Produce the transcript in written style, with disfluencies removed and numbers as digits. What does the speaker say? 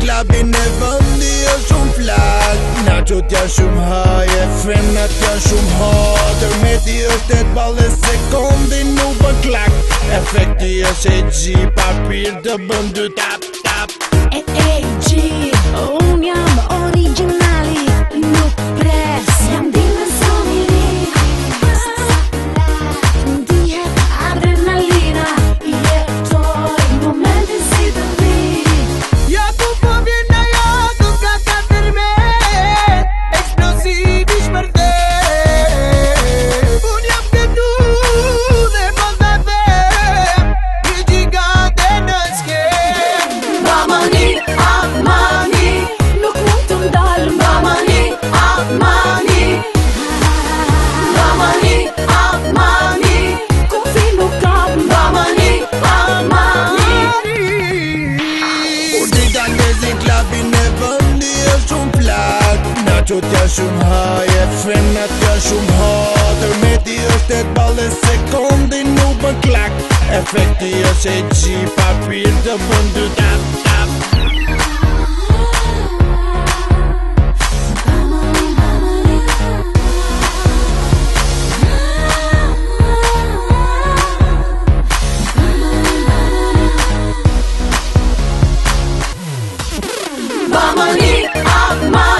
klubin e vëndi o shumë flak. Nachot janë shumë haje, frenat janë shumë hatër. Meti është e t'balle sekondin nuk bën klak. Efekti është e gji, papir të bën dy tap tap. G, unë jam originali, nuk pres, jam dimensioni ri. Ndihet adrenalina, jetoj momentin si të vi. Ja ku po vjen ajo, nuk ka katër met, eksplosiv i shmërdet. Unë jam këtu dhe po të them, një gjigante në skem. Mamani, amani, nuk mund të ndalë. Mamani, amani, mamani, amani, kufi nuk kam. Mamani, amani. Kur dita ndezin klubin e vëndi është shumë flak. Nachot janë shumë haje, frenat janë shumë hatër. Meti është e t'balle sekondin nuk bën klak. Efekti është e gji, papir të bën dy tap tap. Mamani, amani.